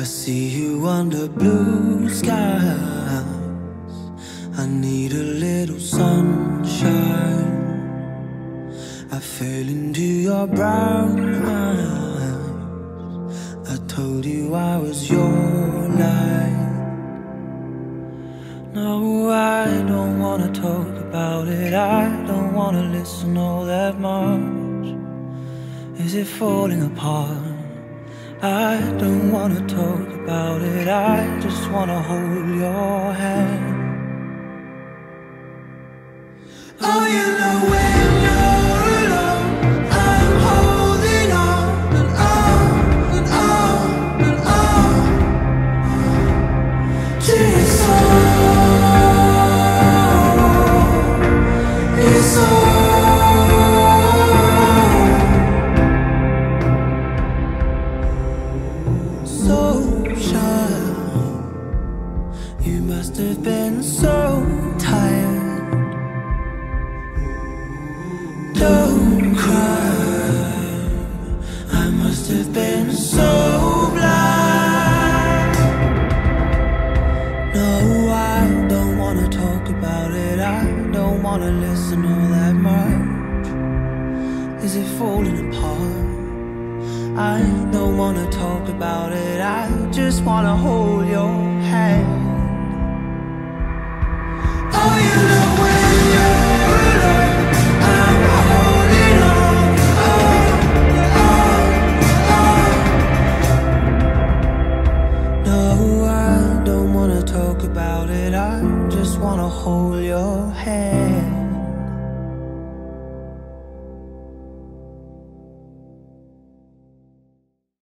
I see you under blue skies. I need a little sunshine. I fell into your brown eyes. I told you I was your light. No, I don't wanna talk about it. I don't wanna listen all that much. Is it falling apart? I don't wanna talk about it. I just wanna hold your hand. Oh, you know when you're alone, I'm holding on and on and on and on to your soul, your soul. So shy, you must have been so tired. Don't cry, I must have been so blind. No, I don't wanna talk about it. I don't wanna listen all that much. Is it falling apart? I don't wanna talk about it. I just wanna hold your hand.